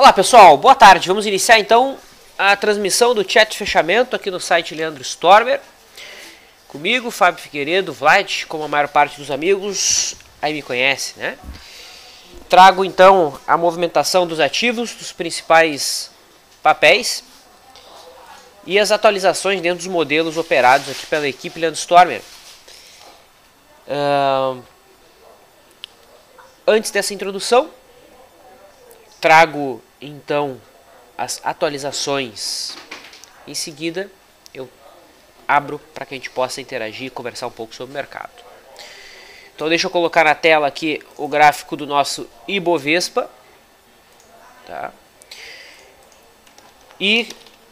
Olá pessoal, boa tarde. Vamos iniciar então a transmissão do chat de fechamento aqui no site Leandro Stormer. Comigo, Fábio Figueiredo, Vlad, como a maior parte dos amigos aí me conhece, né? Trago então a movimentação dos ativos, dos principais papéis e as atualizações dentro dos modelos operados aqui pela equipe Leandro Stormer. Antes dessa introdução, trago então as atualizações. Em seguida, eu abro para que a gente possa interagir e conversar um pouco sobre o mercado. Então deixa eu colocar na tela aqui o gráfico do nosso Ibovespa. Tá? E,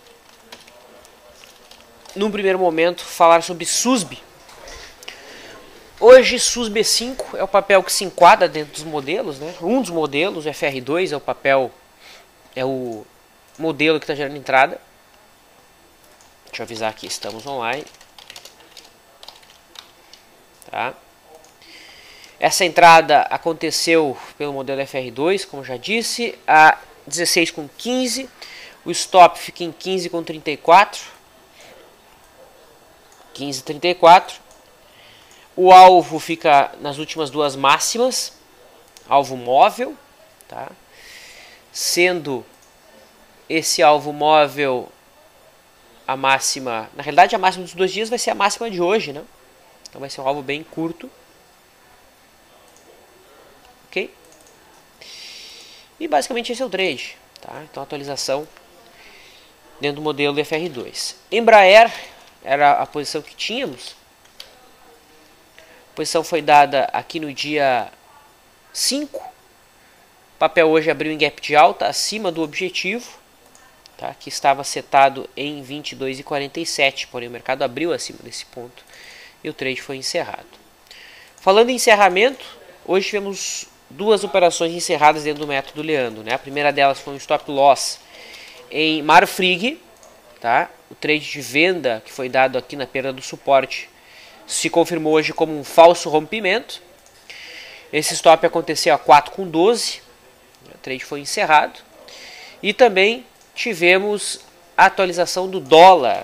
num primeiro momento, falar sobre SUSB. Hoje, SUSB5 é o papel que se enquadra dentro dos modelos, né? Um dos modelos, o FR2, é o modelo que está gerando entrada. Deixa eu avisar aqui, estamos online. Tá? Essa entrada aconteceu pelo modelo FR2, como já disse, a 16,15. O stop fica em 15,34. 15,34. O alvo fica nas últimas duas máximas, alvo móvel, tá? Sendo esse alvo móvel a máxima, na realidade a máxima dos 2 dias vai ser a máxima de hoje, né? Então vai ser um alvo bem curto. Ok? E basicamente esse é o trade, tá? Então atualização dentro do modelo do FR2. Embraer era a posição que tínhamos. A posição foi dada aqui no dia 5. O papel hoje abriu em gap de alta acima do objetivo, tá? Que estava setado em 22,47, porém o mercado abriu acima desse ponto e o trade foi encerrado. Falando em encerramento, hoje tivemos duas operações encerradas dentro do método Leandro, né? A primeira delas foi um stop loss em Marfrig, tá? O trade de venda que foi dado aqui na perda do suporte se confirmou hoje como um falso rompimento. Esse stop aconteceu a 4,12. O trade foi encerrado. E também tivemos a atualização do dólar.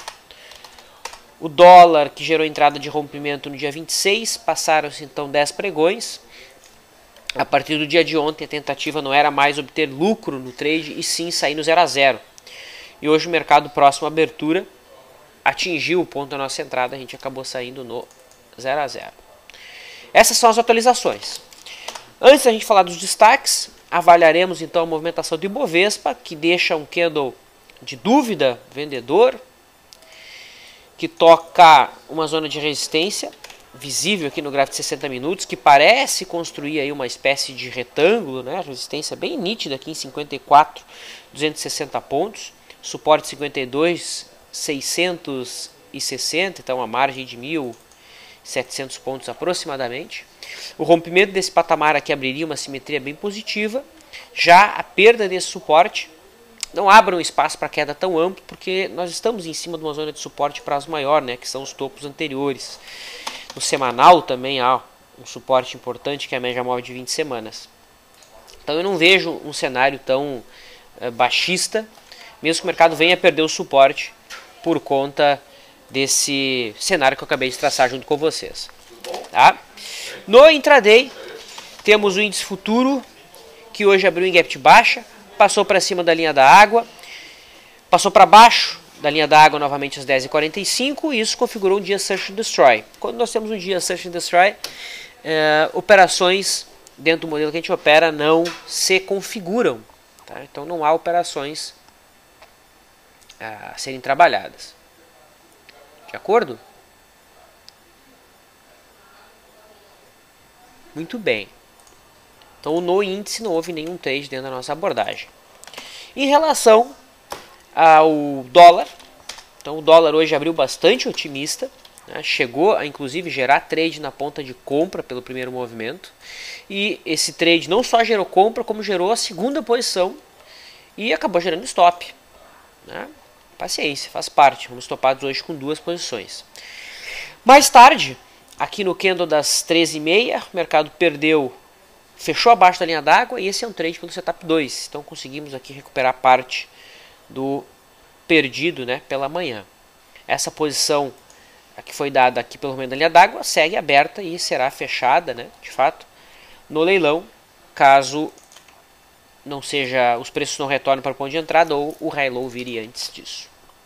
O dólar que gerou entrada de rompimento no dia 26. Passaram-se então 10 pregões. A partir do dia de ontem a tentativa não era mais obter lucro no trade e sim sair no 0 a 0. E hoje o mercado próximo à abertura atingiu o ponto da nossa entrada, a gente acabou saindo no 0 a 0. Essas são as atualizações. Antes da gente falar dos destaques, avaliaremos então a movimentação do Ibovespa, que deixa um candle de dúvida vendedor, que toca uma zona de resistência, visível aqui no gráfico de 60 minutos, que parece construir aí uma espécie de retângulo, né? Resistência bem nítida aqui em 54,260 pontos, suporte 52,660, então uma margem de 1.700 pontos aproximadamente. O rompimento desse patamar aqui abriria uma simetria bem positiva. Já a perda desse suporte não abre um espaço para queda tão amplo, porque nós estamos em cima de uma zona de suporte prazo maior, né, que são os topos anteriores. No semanal também há um suporte importante, que é a média móvel de 20 semanas. Então eu não vejo um cenário tão baixista, mesmo que o mercado venha a perder o suporte por conta desse cenário que eu acabei de traçar junto com vocês. Tá? No intraday, temos o índice futuro, que hoje abriu em gap de baixa, passou para cima da linha da água, passou para baixo da linha da água novamente às 10h45, e isso configurou um dia Search and Destroy. Quando nós temos um dia Search and Destroy, operações dentro do modelo que a gente opera não se configuram. Tá? Então não há operações a serem trabalhadas. De acordo? Muito bem. Então no índice não houve nenhum trade dentro da nossa abordagem. Em relação ao dólar, então o dólar hoje abriu bastante otimista, né? Chegou a inclusive gerar trade na ponta de compra pelo primeiro movimento. E esse trade não só gerou compra, como gerou a segunda posição e acabou gerando stop, né? Paciência, faz parte. Vamos topados hoje com 2 posições. Mais tarde, aqui no candle das 13h30, o mercado perdeu fechou abaixo da linha d'água e esse é um trade pelo setup 2. Então conseguimos aqui recuperar parte do perdido, né, pela manhã. Essa posição que foi dada aqui pelo meio da linha d'água segue aberta e será fechada, né, de fato, no leilão, caso não seja, os preços não retornem para o ponto de entrada ou o high low vire antes disso.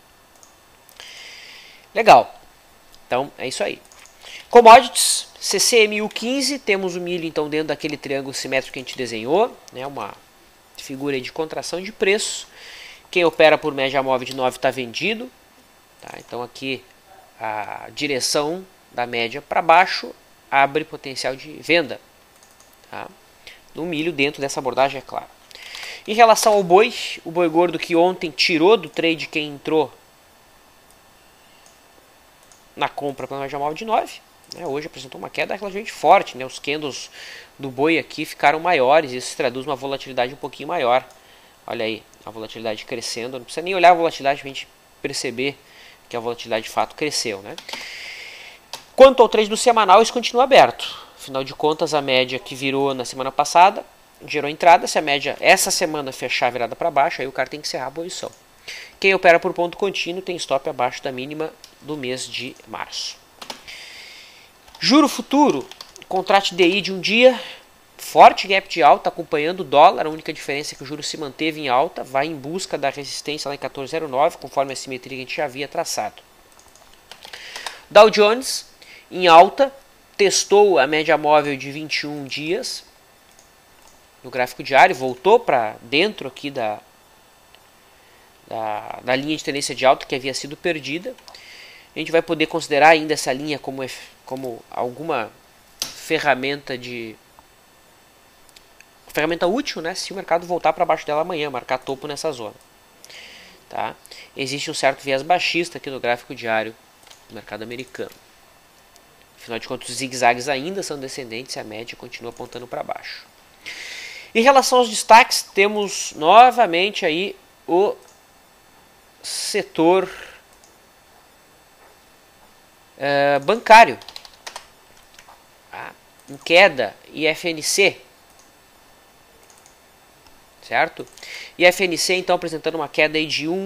Legal. Então é isso aí. Commodities, CCMU15, temos o milho então dentro daquele triângulo simétrico que a gente desenhou, né, uma figura de contração de preço. Quem opera por média móvel de 9 está vendido, tá? Então aqui a direção da média para baixo abre potencial de venda, tá? No milho dentro dessa abordagem, é claro. Em relação ao boi, o boi gordo que ontem tirou do trade quem entrou na compra pela média móvel de 9, né, hoje apresentou uma queda relativamente forte, né, os candles do boi aqui ficaram maiores, e isso traduz uma volatilidade um pouquinho maior. Olha aí, a volatilidade crescendo, não precisa nem olhar a volatilidade para a gente perceber que a volatilidade de fato cresceu, né? Quanto ao trade do semanal, isso continua aberto. Afinal de contas, a média que virou na semana passada gerou entrada. Se a média essa semana fechar virada para baixo, aí o cara tem que encerrar a posição. Quem opera por ponto contínuo tem stop abaixo da mínima do mês de março. Juro futuro, contrato DI de um dia, forte gap de alta acompanhando o dólar. A única diferença é que o juro se manteve em alta, vai em busca da resistência lá em 14,09, conforme a simetria que a gente já havia traçado. Dow Jones em alta, testou a média móvel de 21 dias no gráfico diário, voltou para dentro aqui da linha de tendência de alta que havia sido perdida. A gente vai poder considerar ainda essa linha como alguma ferramenta útil, né, se o mercado voltar para baixo dela amanhã, marcar topo nessa zona. Tá? Existe um certo viés baixista aqui no gráfico diário do mercado americano. Afinal de contas, os zigue-zagues ainda são descendentes e a média continua apontando para baixo. Em relação aos destaques, temos novamente aí o setor bancário. Em queda, IFNC. Certo? IFNC então apresentando uma queda aí de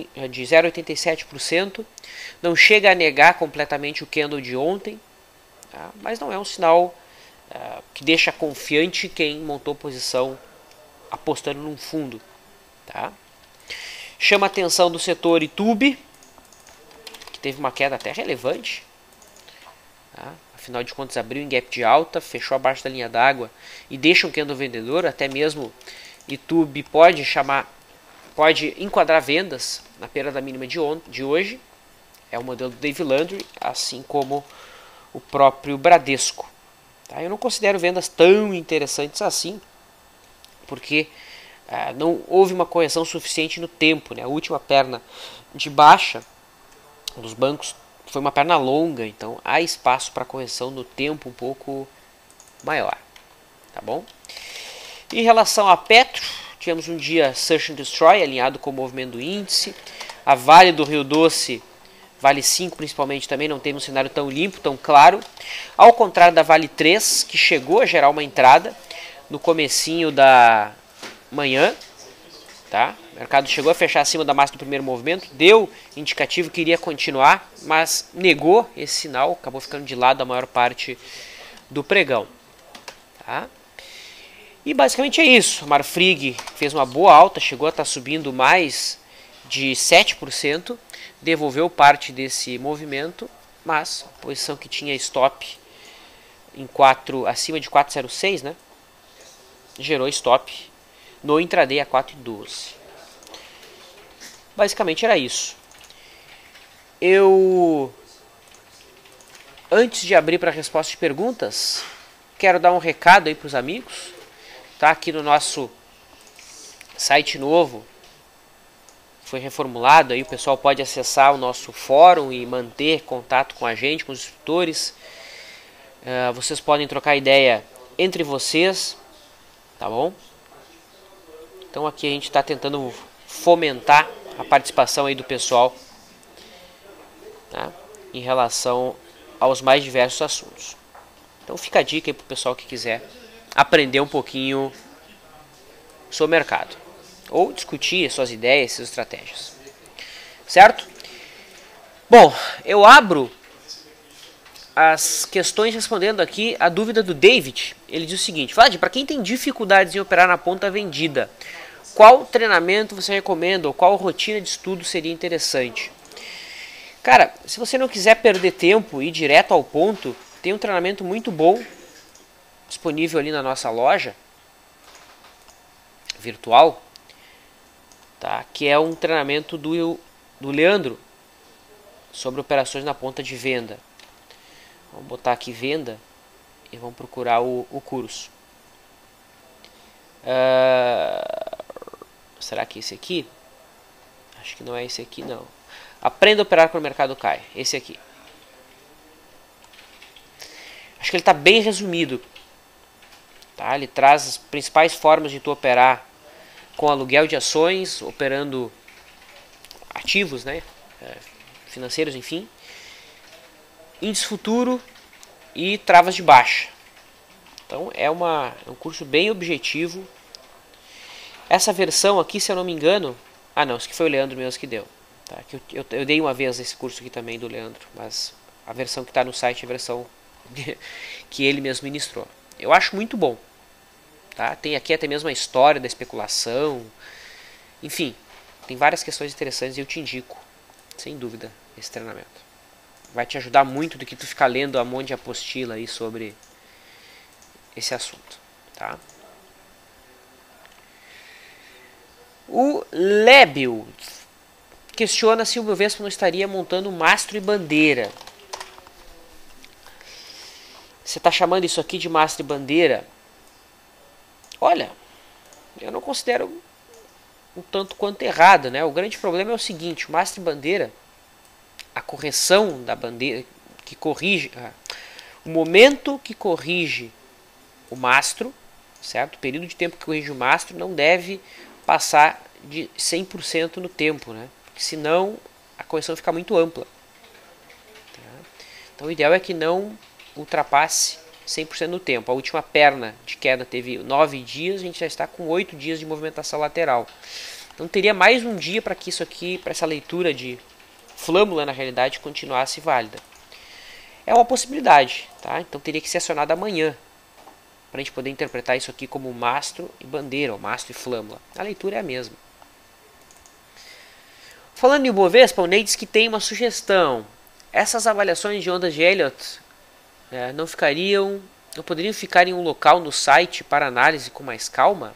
0,87%. Não chega a negar completamente o candle de ontem, tá? Mas não é um sinal que deixa confiante quem montou posição apostando num fundo. Tá? Chama a atenção do setor YouTube, que teve uma queda até relevante. Tá? Afinal de contas abriu em gap de alta, fechou abaixo da linha d'água e deixa um candle vendedor. Até mesmo YouTube pode enquadrar vendas na perda mínima de hoje. É o modelo do Dave Landry, assim como o próprio Bradesco. Tá? Eu não considero vendas tão interessantes assim, porque não houve uma correção suficiente no tempo, né? A última perna de baixa dos bancos foi uma perna longa, então há espaço para correção no tempo um pouco maior. Tá bom? Em relação a Petro, tivemos um dia Search and Destroy alinhado com o movimento do índice. A Vale do Rio Doce, Vale 5 principalmente, também não teve um cenário tão limpo, tão claro. Ao contrário da Vale 3, que chegou a gerar uma entrada no comecinho da manhã. Tá? O mercado chegou a fechar acima da máxima do primeiro movimento, deu indicativo que iria continuar, mas negou esse sinal, acabou ficando de lado a maior parte do pregão. Tá? E basicamente é isso. A Marfrig fez uma boa alta, chegou a estar subindo mais de 7%, devolveu parte desse movimento, mas a posição que tinha stop em acima de 4,06, né, gerou stop no intraday a 4,12. Basicamente era isso. Antes de abrir para a resposta de perguntas, quero dar um recado aí para os amigos. Tá? Aqui no nosso site novo, foi reformulado, aí o pessoal pode acessar o nosso fórum e manter contato com a gente, com os instrutores. Vocês podem trocar ideia entre vocês, tá bom? Então aqui a gente está tentando fomentar a participação aí do pessoal, tá? Em relação aos mais diversos assuntos. Então fica a dica aí para o pessoal que quiser aprender um pouquinho sobre o mercado. Ou discutir suas ideias, suas estratégias. Certo? Bom, eu abro as questões respondendo aqui a dúvida do David. Ele diz o seguinte: Vlad, para quem tem dificuldades em operar na ponta vendida, qual treinamento você recomenda ou qual rotina de estudo seria interessante? Cara, se você não quiser perder tempo e ir direto ao ponto, tem um treinamento muito bom disponível ali na nossa loja virtual, tá? Que é um treinamento do Leandro sobre operações na ponta de venda. Vamos botar aqui venda e vamos procurar o curso. Será que esse aqui? Acho que não é esse aqui não. Aprenda a operar quando o mercado cai. Esse aqui. Acho que ele está bem resumido. Tá? Ele traz as principais formas de tu operar com aluguel de ações, operando ativos, né? Financeiros, enfim. Índice futuro e travas de baixa. Então é um curso bem objetivo. Essa versão aqui, se eu não me engano... Ah não, isso aqui foi o Leandro mesmo que deu. Tá? Eu dei uma vez esse curso aqui também do Leandro, mas a versão que está no site é a versão que ele mesmo ministrou. Eu acho muito bom. Tá? Tem aqui até mesmo a história da especulação. Enfim, tem várias questões interessantes e eu te indico, sem dúvida, esse treinamento. Vai te ajudar muito do que tu ficar lendo um monte de apostila aí sobre esse assunto. Tá? O Lébil questiona se o Bovespa não estaria montando mastro e bandeira. Você está chamando isso aqui de mastro e bandeira? Olha, eu não considero um tanto quanto errado, né? O grande problema é o seguinte: o mastro e bandeira, a correção da bandeira, que corrige, o momento que corrige o mastro, certo? O período de tempo que corrige o mastro não deve passar de 100% no tempo, né? Porque senão a correção fica muito ampla. Tá? Então o ideal é que não ultrapasse 100% no tempo. A última perna de queda teve 9 dias, a gente já está com 8 dias de movimentação lateral. Então teria mais um dia para que isso aqui, para essa leitura de flâmula na realidade continuasse válida. É uma possibilidade, tá? Então teria que ser acionado amanhã, para a gente poder interpretar isso aqui como mastro e bandeira, ou mastro e flâmula. A leitura é a mesma. Falando em Bovespa, o Ney diz que tem uma sugestão. Essas avaliações de ondas de Elliott não poderiam ficar em um local no site para análise com mais calma?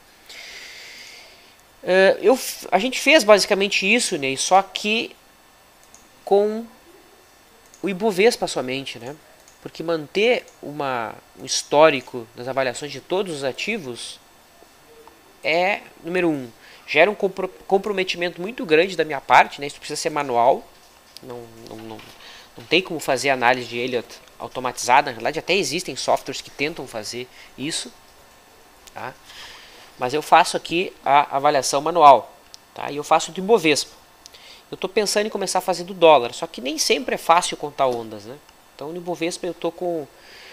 A gente fez basicamente isso, Ney, só que com o Ibovespa somente, né? Porque manter um histórico das avaliações de todos os ativos é, número 1, gera um comprometimento muito grande da minha parte, né? Isso precisa ser manual, não tem como fazer análise de Elliott automatizada. Na realidade, até existem softwares que tentam fazer isso, tá? Mas eu faço aqui a avaliação manual, tá? E eu faço do Ibovespa. Eu estou pensando em começar a fazer do dólar, só que nem sempre é fácil contar ondas, né? Então no Ibovespa eu tô com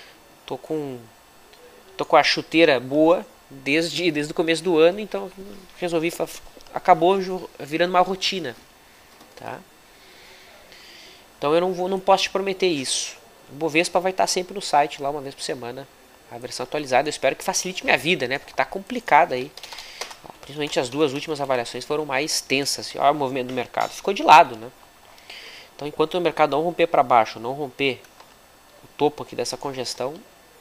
a chuteira boa desde o começo do ano, então resolvi, acabou virando uma rotina, tá? Então eu não posso te prometer isso. O Ibovespa vai estar sempre no site lá uma vez por semana, a versão atualizada. Eu espero que facilite minha vida, né? Porque está complicado aí. Principalmente as duas últimas avaliações foram mais tensas. Olha o movimento do mercado, ficou de lado, né? Então enquanto o mercado não romper para baixo, não romper o topo aqui dessa congestão,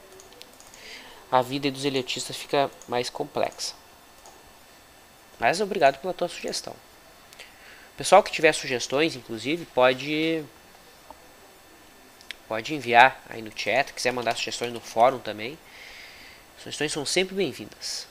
a vida dos eliotistas fica mais complexa. Mas obrigado pela tua sugestão. Pessoal que tiver sugestões, inclusive, pode enviar aí no chat. Quiser mandar sugestões no fórum também. Sugestões são sempre bem-vindas.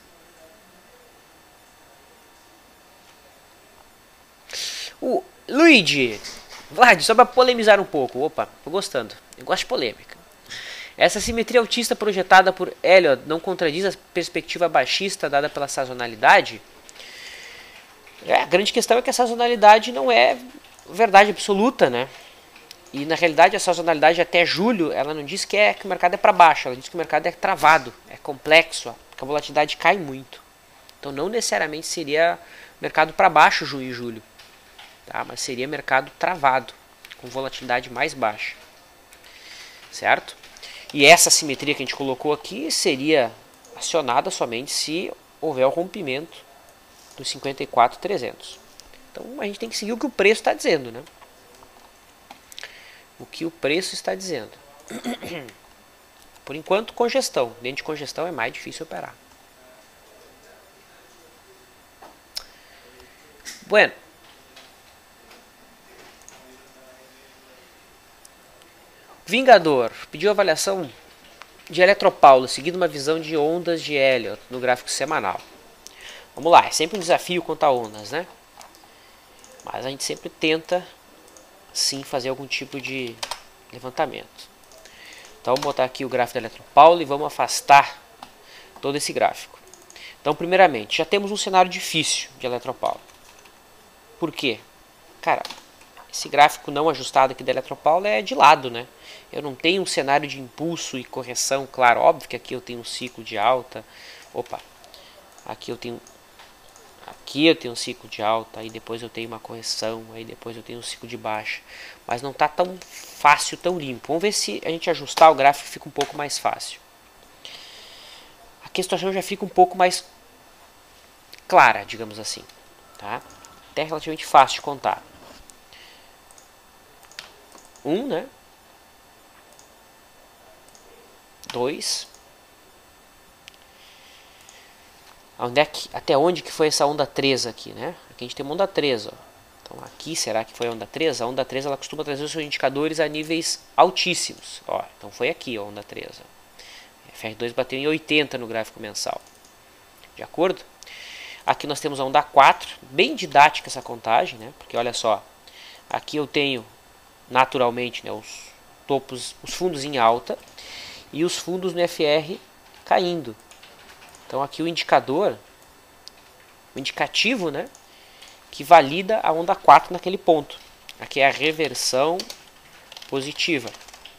O Luigi, Vlad, só para polemizar um pouco. Opa, tô gostando. Eu gosto de polêmica. Essa simetria altista projetada por Elliott não contradiz a perspectiva baixista dada pela sazonalidade? A grande questão é que a sazonalidade não é verdade absoluta, né? E na realidade a sazonalidade até julho, ela não diz que o mercado é para baixo, ela diz que o mercado é travado, é complexo, que a volatilidade cai muito. Então não necessariamente seria mercado para baixo junho e julho, tá? Mas seria mercado travado, com volatilidade mais baixa, certo? E essa simetria que a gente colocou aqui seria acionada somente se houver o rompimento dos 54.300. Então a gente tem que seguir o que o preço está dizendo, né? O que o preço está dizendo. Por enquanto, congestão. Dentro de congestão é mais difícil operar. Bueno. Vingador pediu avaliação de Eletropaulo, seguindo uma visão de ondas de Elliott no gráfico semanal. Vamos lá, é sempre um desafio contar ondas, né? Mas a gente sempre tenta, sim, fazer algum tipo de levantamento. Então vamos botar aqui o gráfico da Eletropaulo e vamos afastar todo esse gráfico. Então, primeiramente, já temos um cenário difícil de Eletropaulo. Por quê? Cara, esse gráfico não ajustado aqui da Eletropaulo é de lado, né? Eu não tenho um cenário de impulso e correção, claro, óbvio que aqui eu tenho um ciclo de alta. Opa, aqui eu tenho um ciclo de alta, aí depois eu tenho uma correção, aí depois eu tenho um ciclo de baixa. Mas não está tão fácil, tão limpo. Vamos ver se a gente ajustar o gráfico fica um pouco mais fácil. Aqui a situação já fica um pouco mais clara, digamos assim, tá? Até relativamente fácil de contar. Né? 2. Até onde que foi essa onda 3 aqui, né? Aqui a gente tem uma onda 3, ó. Então aqui será que foi a onda 3? A onda 3 ela costuma trazer os seus indicadores a níveis altíssimos. Ó, então foi aqui a onda 3. Ó. FR2 bateu em 80 no gráfico mensal. De acordo? Aqui nós temos a onda 4, bem didática essa contagem, né? Porque olha só, aqui eu tenho naturalmente, né, os topos, os fundos em alta e os fundos no FR caindo. Então aqui o indicador, o indicativo, né, que valida a onda 4 naquele ponto. Aqui é a reversão positiva.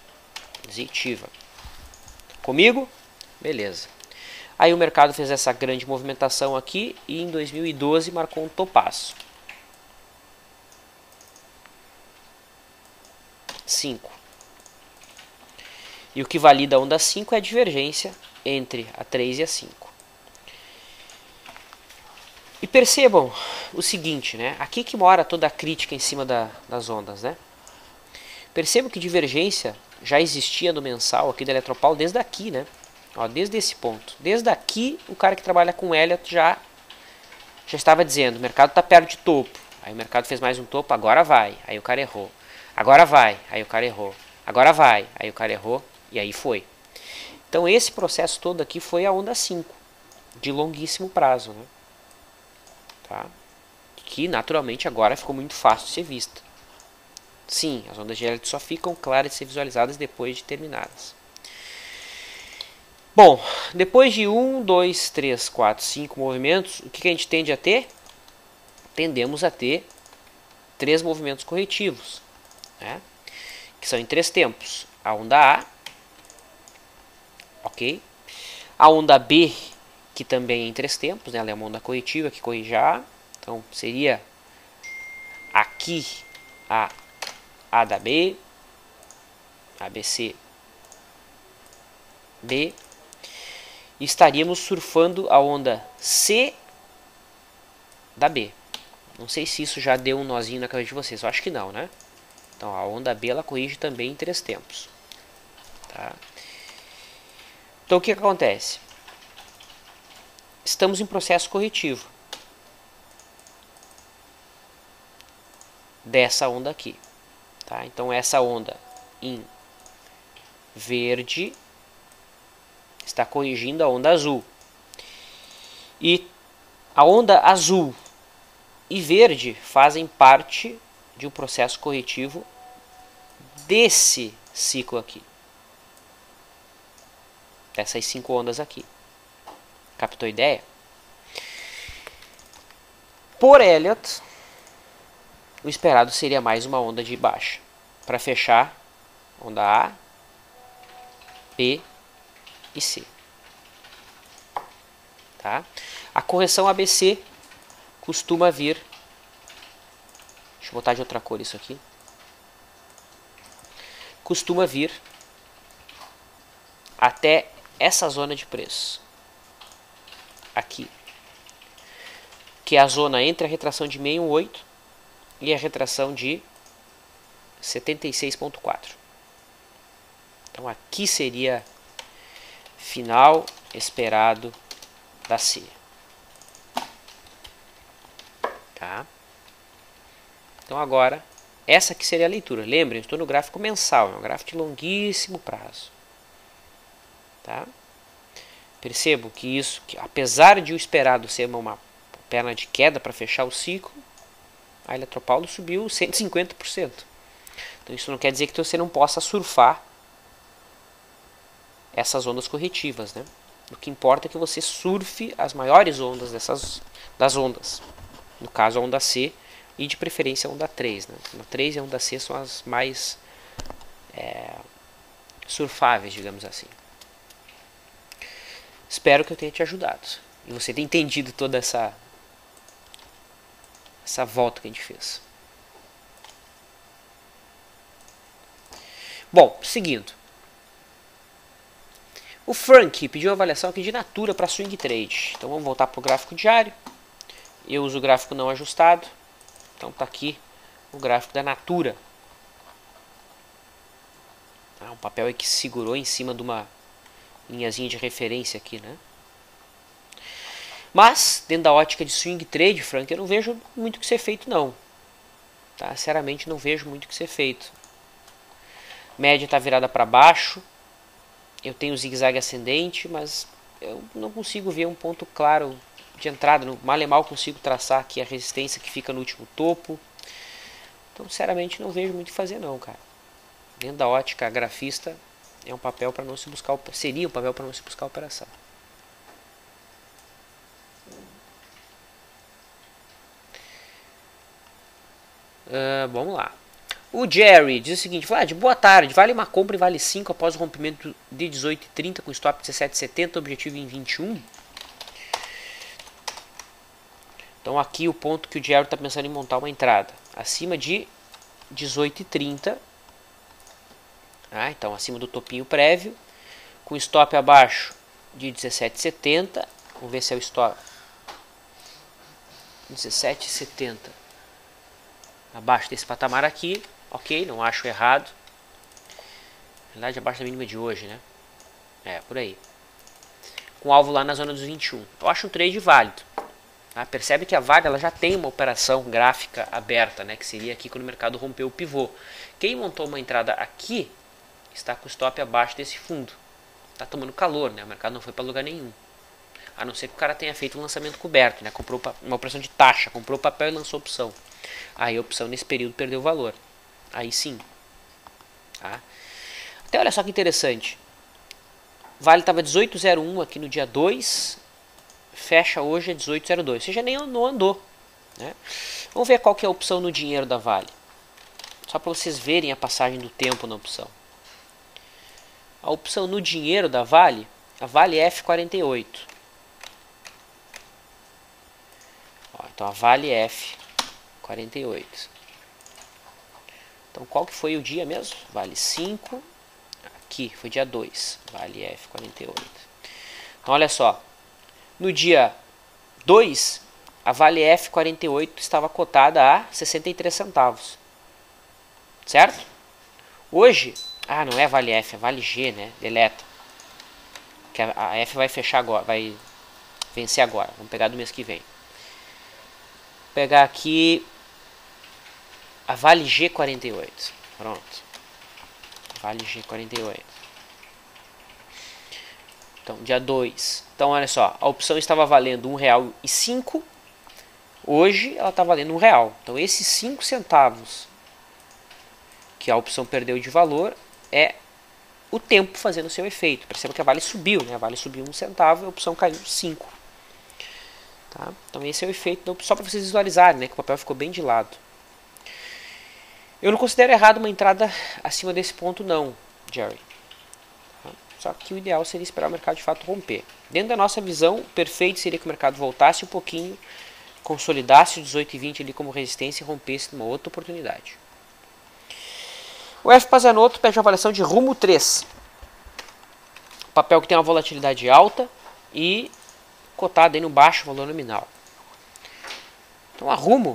Comigo? Beleza. Aí o mercado fez essa grande movimentação aqui e em 2012 marcou um topaço. 5. E o que valida a onda 5 é a divergência entre a 3 e a 5. E percebam o seguinte, né? Aqui que mora toda a crítica em cima das ondas, né? Percebam que divergência já existia no mensal aqui da Eletropaulo desde aqui, né? Ó, desde esse ponto. Desde aqui, o cara que trabalha com Elliott já estava dizendo, o mercado está perto de topo. Aí o mercado fez mais um topo, agora vai. Aí o cara errou. Agora vai, aí o cara errou. Agora vai, aí o cara errou. E aí foi. Então esse processo todo aqui foi a onda 5. De longuíssimo prazo, né? Tá? Que naturalmente agora ficou muito fácil de ser vista. Sim, as ondas de Elliott só ficam claras de ser visualizadas depois de terminadas. Bom, depois de 1, 2, 3, 4, 5 movimentos, o que a gente tende a ter? Tendemos a ter 3 movimentos corretivos, né? Que são em 3 tempos. A onda A, ok? A onda B, que também é em 3 tempos, né? Ela é uma onda corretiva que corrige a A. Então seria aqui a da B, ABC, B. E estaríamos surfando a onda C da B. Não sei se isso já deu um nozinho na cabeça de vocês, eu acho que não, né? Então a onda B ela corrige também em 3 tempos. Tá? Então o que acontece? Estamos em processo corretivo dessa onda aqui. Tá? Então essa onda em verde está corrigindo a onda azul. E a onda azul e verde fazem parte de um processo corretivo desse ciclo aqui. Dessas 5 ondas aqui. Captou a ideia? Por Elliott, o esperado seria mais uma onda de baixa para fechar onda A, B e C. Tá? A correção ABC costuma vir... Deixa eu botar de outra cor isso aqui. Costuma vir até essa zona de preço. Aqui. Que é a zona entre a retração de 618 e a retração de 76,4. Então aqui seria final esperado da C. Tá? Então agora, essa aqui seria a leitura. Lembrem, eu estou no gráfico mensal, é um gráfico de longuíssimo prazo. Tá? Percebo que isso, que apesar de o esperado ser uma perna de queda para fechar o ciclo, a Eletropaulo subiu 150%. Então isso não quer dizer que você não possa surfar essas ondas corretivas, né? O que importa é que você surfe as maiores ondas das ondas. No caso a onda C e de preferência a onda 3. Né? A onda 3 e a onda C são as mais surfáveis, digamos assim. Espero que eu tenha te ajudado. E você tenha entendido toda essa volta que a gente fez. Bom, seguindo. O Frank pediu uma avaliação aqui de Natura para swing trade. Então vamos voltar para o gráfico diário. Eu uso o gráfico não ajustado. Então está aqui o gráfico da Natura. Um papel aí que segurou em cima de uma linhazinha de referência aqui, né? Mas, dentro da ótica de swing trade, Frank, eu não vejo muito o que ser feito, não. Tá? Sinceramente, não vejo muito o que ser feito. Média está virada para baixo. Eu tenho zigue-zague ascendente, mas eu não consigo ver um ponto claro de entrada. Mal e mal consigo traçar aqui a resistência que fica no último topo. Então, sinceramente, não vejo muito o que fazer, não, cara. Dentro da ótica grafista, é um papel para não se buscar, seria um papel para não se buscar operação. Vamos lá. O Jerry diz o seguinte: Vlad, boa tarde, vale uma compra e vale 5 após o rompimento de 18,30 com stop 17,70, objetivo em 21? Então aqui o ponto que o Jerry está pensando em montar uma entrada acima de 18,30. Então acima do topinho prévio, com stop abaixo de 17,70. Vamos ver se é o stop 17,70 abaixo desse patamar aqui. Ok, não acho errado. Na verdade, abaixo da mínima de hoje, né? Por aí. Com alvo lá na zona dos 21. Eu acho um trade válido. Tá? Percebe que a Vale ela já tem uma operação gráfica aberta, né? Que seria aqui quando o mercado rompeu o pivô. Quem montou uma entrada aqui está com o stop abaixo desse fundo. Está tomando calor, né? O mercado não foi para lugar nenhum. A não ser que o cara tenha feito um lançamento coberto, né? Comprou uma operação de taxa, comprou papel e lançou opção. Aí a opção nesse período perdeu valor. Aí sim. Tá? Até olha só que interessante. Vale estava 18,01 aqui no dia 2. Fecha hoje a 18,02. Ou seja, nem não andou. Né? Vamos ver qual que é a opção no dinheiro da Vale. Só para vocês verem a passagem do tempo na opção. A opção no dinheiro da Vale, a Vale F48. Então a Vale F48. Então qual que foi o dia mesmo? Vale 5. Aqui foi dia 2. Vale F48. Então olha só. No dia 2, a Vale F48 estava cotada a 63 centavos. Certo? Hoje, não é Vale F, é Vale G, né? Deleta. Que a F vai fechar agora, vai vencer agora. Vamos pegar do mês que vem. Vou pegar aqui a Vale G48. Pronto. Vale G48. Então, dia 2. Então, olha só. A opção estava valendo R$1,05. Hoje, ela está valendo R$1. Então, esses 5 centavos que a opção perdeu de valor é o tempo fazendo o seu efeito. Perceba que a Vale subiu, né? A Vale subiu 1 centavo e a opção caiu 5. Tá? Então esse é o efeito, só para vocês visualizarem, né? Que o papel ficou bem de lado. Eu não considero errado uma entrada acima desse ponto não, Jerry. Só que o ideal seria esperar o mercado de fato romper. Dentro da nossa visão, o perfeito seria que o mercado voltasse um pouquinho, consolidasse o 18,20 ali como resistência e rompesse numa outra oportunidade. O F Pazanotto pede uma avaliação de Rumo 3. Papel que tem uma volatilidade alta e cotado aí no baixo valor nominal. Então a Rumo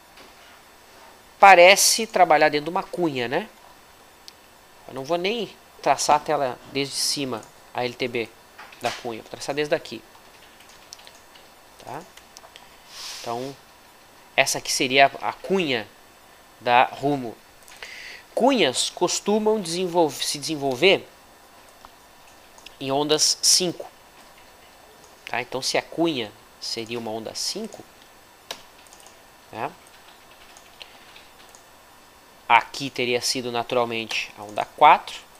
parece trabalhar dentro de uma cunha, né? Eu não vou nem traçar a tela desde cima, a LTB da cunha, vou traçar desde aqui. Tá? Então, essa aqui seria a cunha da Rumo. Cunhas costumam se desenvolver em ondas 5. Tá? Então, se a cunha seria uma onda 5, né? Aqui teria sido naturalmente a onda 4.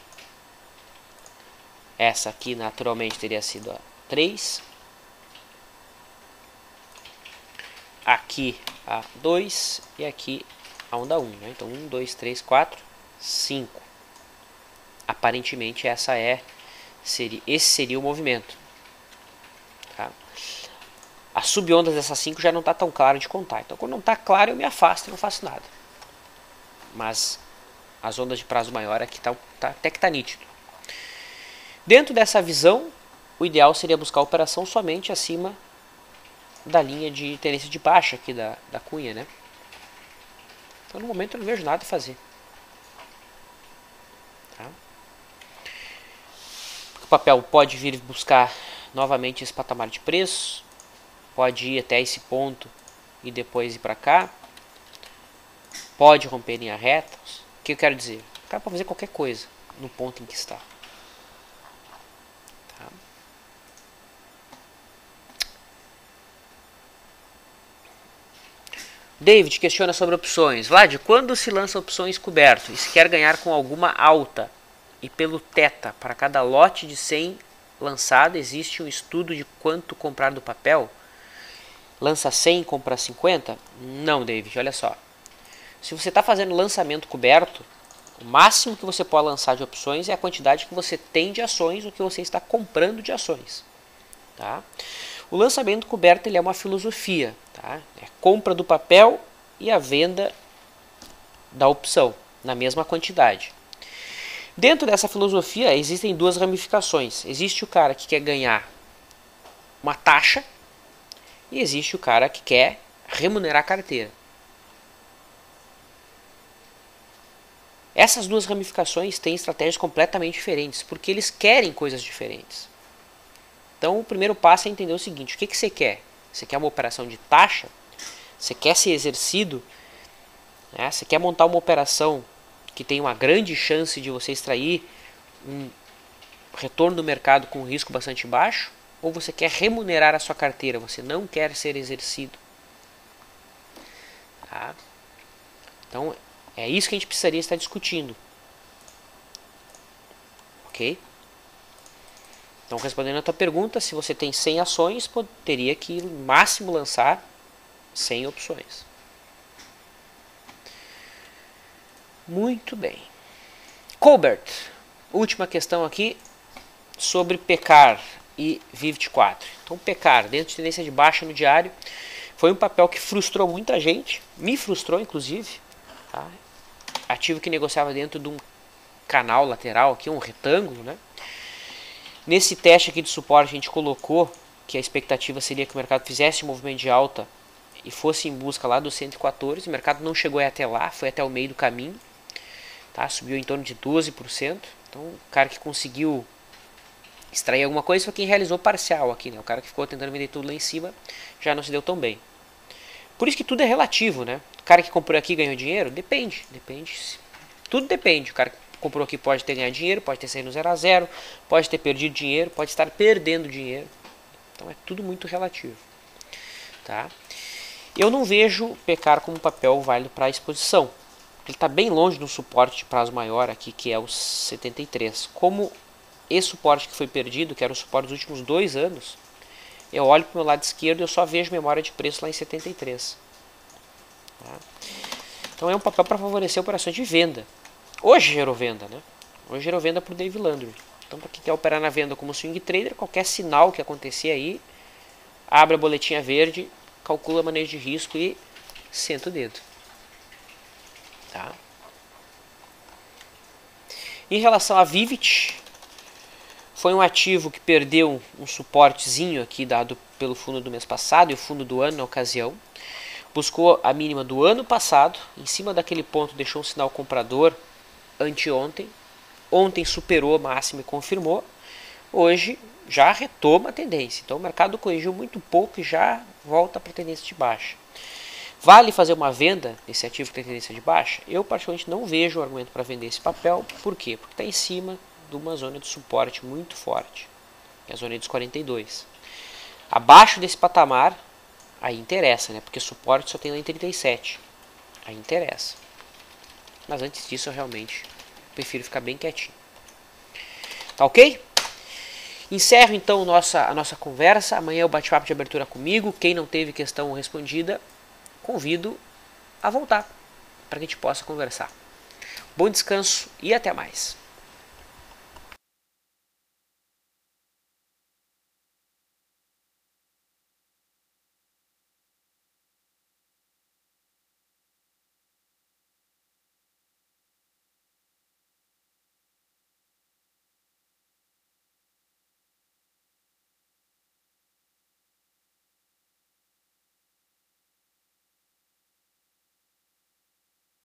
Essa aqui naturalmente teria sido a 3. Aqui a 2 e aqui a onda 1. Né? Então 1, 2, 3, 4, 5. Aparentemente esse seria o movimento. Tá? As subondas dessas 5 já não está tão claro de contar. Então quando não está claro eu me afasto e não faço nada. Mas as ondas de prazo maior aqui até que está nítido. Dentro dessa visão, o ideal seria buscar a operação somente acima da linha de tendência de baixa aqui da cunha, né? Então no momento eu não vejo nada a fazer. Tá? O papel pode vir buscar novamente esse patamar de preço, pode ir até esse ponto e depois ir para cá, pode romper linha reta. O que eu quero dizer? O cara pode fazer qualquer coisa no ponto em que está. Tá? David questiona sobre opções. Vlad, quando se lança opções coberto e se quer ganhar com alguma alta e pelo teta para cada lote de 100 lançado, existe um estudo de quanto comprar do papel? Lança 100 e compra 50? Não, David, olha só. Se você está fazendo lançamento coberto, o máximo que você pode lançar de opções é a quantidade que você tem de ações ou que você está comprando de ações. Tá? O lançamento coberto ele é uma filosofia. Tá? É a compra do papel e a venda da opção, na mesma quantidade. Dentro dessa filosofia existem duas ramificações. Existe o cara que quer ganhar uma taxa e existe o cara que quer remunerar a carteira. Essas duas ramificações têm estratégias completamente diferentes, porque eles querem coisas diferentes. Então o primeiro passo é entender o seguinte: o que você quer? Você quer uma operação de taxa? Você quer ser exercido? Né? Você quer montar uma operação que tem uma grande chance de você extrair um retorno do mercado com um risco bastante baixo? Ou você quer remunerar a sua carteira? Você não quer ser exercido? Tá? Então é isso que a gente precisaria estar discutindo. Ok? Então, respondendo a tua pergunta, se você tem 100 ações, teria que no máximo lançar 100 opções. Muito bem. Colbert, última questão aqui sobre Pecar e VIVT4. Então, Pecar, dentro de tendência de baixa no diário, foi um papel que frustrou muita gente, me frustrou inclusive. Tá? Ativo que negociava dentro de um canal lateral, aqui um retângulo, né? Nesse teste aqui de suporte a gente colocou que a expectativa seria que o mercado fizesse um movimento de alta e fosse em busca lá dos 114. O mercado não chegou até lá, foi até o meio do caminho, tá? Subiu em torno de 12%. Então o cara que conseguiu extrair alguma coisa foi quem realizou parcial aqui, né? O cara que ficou tentando vender tudo lá em cima já não se deu tão bem. Por isso que tudo é relativo, né? O cara que comprou aqui ganhou dinheiro? Depende. Tudo depende. O cara que comprou aqui pode ter ganhado dinheiro, pode ter saído no 0 a 0, pode ter perdido dinheiro, pode estar perdendo dinheiro. Então é tudo muito relativo. Tá? Eu não vejo Pecar como papel válido para a exposição. Ele está bem longe do suporte de prazo maior aqui, que é o 73. Como esse suporte que foi perdido, que era o suporte dos últimos 2 anos, eu olho para o meu lado esquerdo e eu só vejo memória de preço lá em 73. Tá? Então é um papel para favorecer operações de venda. Hoje gerou venda, né? Hoje gerou venda para o Dave Landry. Então, para quem quer operar na venda como swing trader, qualquer sinal que acontecer aí, abre a boletinha verde, calcula a manejo de risco e senta o dedo. Tá? Em relação a Vivit, foi um ativo que perdeu um suportezinho aqui dado pelo fundo do mês passado e o fundo do ano na ocasião. Buscou a mínima do ano passado, em cima daquele ponto deixou um sinal comprador anteontem. Ontem superou a máxima e confirmou. Hoje já retoma a tendência. Então o mercado corrigiu muito pouco e já volta para a tendência de baixa. Vale fazer uma venda nesse ativo que tem tendência de baixa? Eu particularmente não vejo argumento para vender esse papel. Por quê? Porque está em cima de uma zona de suporte muito forte, que é a zona dos 42. Abaixo desse patamar, aí interessa, né? Porque suporte só tem lá em 37. Aí interessa. Mas antes disso, eu realmente prefiro ficar bem quietinho. Tá ok? Encerro então a nossa conversa. Amanhã é o bate-papo de abertura comigo. Quem não teve questão respondida, convido a voltar para que a gente possa conversar. Bom descanso e até mais.